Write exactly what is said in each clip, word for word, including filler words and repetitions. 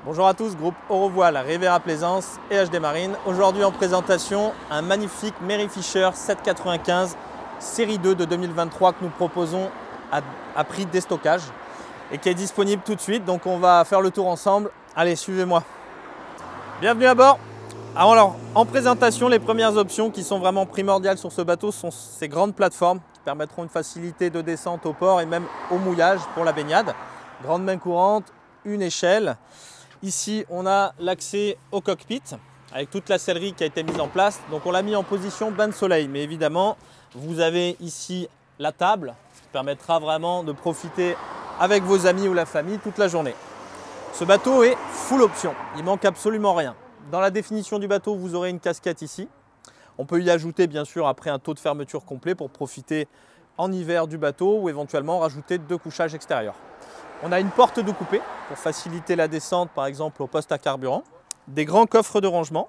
Bonjour à tous, groupe Eurovoile, Riviera Plaisance et H D Marine. Aujourd'hui en présentation, un magnifique Mary Fisher sept cent quatre-vingt-quinze série deux de deux mille vingt-trois que nous proposons à, à prix déstockage et qui est disponible tout de suite. Donc on va faire le tour ensemble. Allez, suivez-moi. Bienvenue à bord. Alors en présentation, les premières options qui sont vraiment primordiales sur ce bateau sont ces grandes plateformes qui permettront une facilité de descente au port et même au mouillage pour la baignade. Grande main courante, une échelle. Ici, on a l'accès au cockpit avec toute la sellerie qui a été mise en place. Donc, on l'a mis en position bain de soleil. Mais évidemment, vous avez ici la table qui permettra vraiment de profiter avec vos amis ou la famille toute la journée. Ce bateau est full option. Il manque absolument rien. Dans la définition du bateau, vous aurez une casquette ici. On peut y ajouter, bien sûr, après un taux de fermeture complet pour profiter en hiver du bateau ou éventuellement rajouter deux couchages extérieurs. On a une porte de coupée pour faciliter la descente, par exemple au poste à carburant, des grands coffres de rangement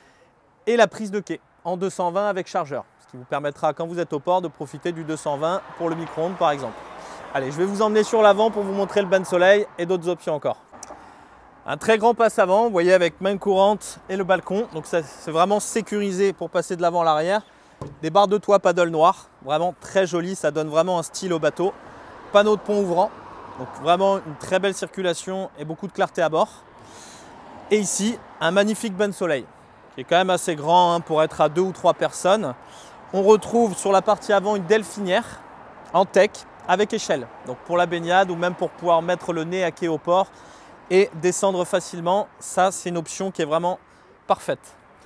et la prise de quai en deux cent vingt avec chargeur, ce qui vous permettra, quand vous êtes au port, de profiter du deux cent vingt pour le micro-ondes, par exemple. Allez, je vais vous emmener sur l'avant pour vous montrer le bain de soleil et d'autres options encore. Un très grand passe avant, vous voyez, avec main courante et le balcon. Donc ça, c'est vraiment sécurisé pour passer de l'avant à l'arrière. Des barres de toit paddle noir, vraiment très joli, ça donne vraiment un style au bateau. Panneau de pont ouvrant. Donc vraiment une très belle circulation et beaucoup de clarté à bord. Et ici, un magnifique bain de soleil, qui est quand même assez grand hein, pour être à deux ou trois personnes. On retrouve sur la partie avant une delphinière en teck avec échelle. Donc pour la baignade ou même pour pouvoir mettre le nez à quai au port et descendre facilement. Ça, c'est une option qui est vraiment parfaite.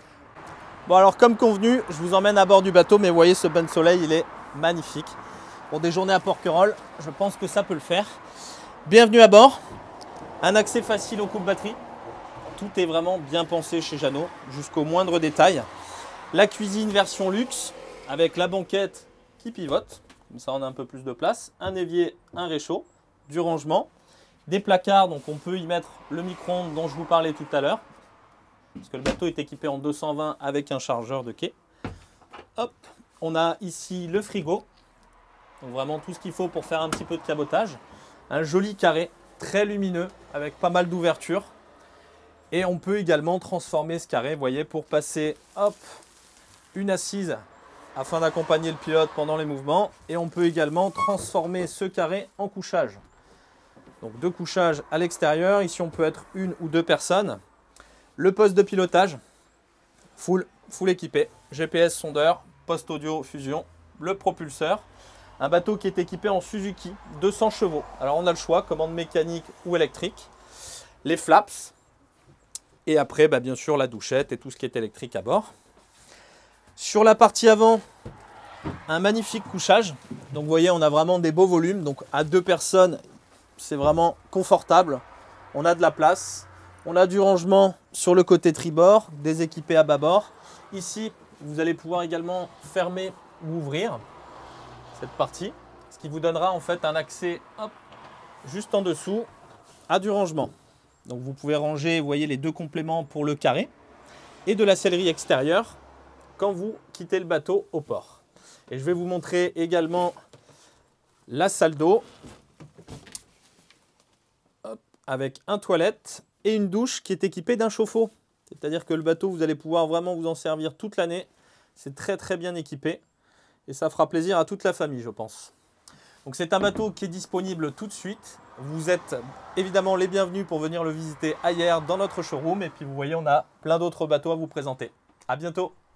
Bon alors comme convenu, je vous emmène à bord du bateau, mais vous voyez ce bain de soleil, il est magnifique. Pour des journées à Porquerolles, je pense que ça peut le faire. Bienvenue à bord, un accès facile au coupe-batterie. Tout est vraiment bien pensé chez Jeannot, jusqu'au moindre détail. La cuisine version luxe, avec la banquette qui pivote, comme ça on a un peu plus de place. Un évier, un réchaud, du rangement, des placards, donc on peut y mettre le micro-ondes dont je vous parlais tout à l'heure. Parce que le bateau est équipé en deux cent vingt avec un chargeur de quai. Hop, on a ici le frigo. Donc vraiment tout ce qu'il faut pour faire un petit peu de cabotage. Un joli carré, très lumineux, avec pas mal d'ouvertures. Et on peut également transformer ce carré, vous voyez, pour passer hop, une assise afin d'accompagner le pilote pendant les mouvements. Et on peut également transformer ce carré en couchage. Donc deux couchages à l'extérieur. Ici, on peut être une ou deux personnes. Le poste de pilotage, full, full équipé. G P S sondeur, poste audio fusion, le propulseur. Un bateau qui est équipé en Suzuki, deux cents chevaux. Alors on a le choix, commande mécanique ou électrique. Les flaps. Et après, bah, bien sûr, la douchette et tout ce qui est électrique à bord. Sur la partie avant, un magnifique couchage. Donc vous voyez, on a vraiment des beaux volumes. Donc à deux personnes, c'est vraiment confortable. On a de la place. On a du rangement sur le côté tribord, des équipés à bâbord. Ici, vous allez pouvoir également fermer ou ouvrir cette partie, ce qui vous donnera en fait un accès hop, juste en dessous à du rangement. Donc vous pouvez ranger, vous voyez, les deux compléments pour le carré et de la sellerie extérieure quand vous quittez le bateau au port. Et je vais vous montrer également la salle d'eau avec un toilette et une douche qui est équipée d'un chauffe-eau. C'est-à-dire que le bateau, vous allez pouvoir vraiment vous en servir toute l'année. C'est très très bien équipé. Et ça fera plaisir à toute la famille, je pense. Donc c'est un bateau qui est disponible tout de suite. Vous êtes évidemment les bienvenus pour venir le visiter ailleurs dans notre showroom. Et puis vous voyez, on a plein d'autres bateaux à vous présenter. À bientôt.